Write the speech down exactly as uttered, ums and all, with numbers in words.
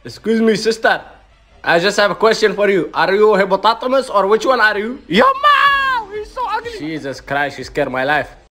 Excuse me, sister. I just have a question for you. Are you hippopotamus or which one are you? Your mom! He's so ugly. Jesus Christ, you scared my life.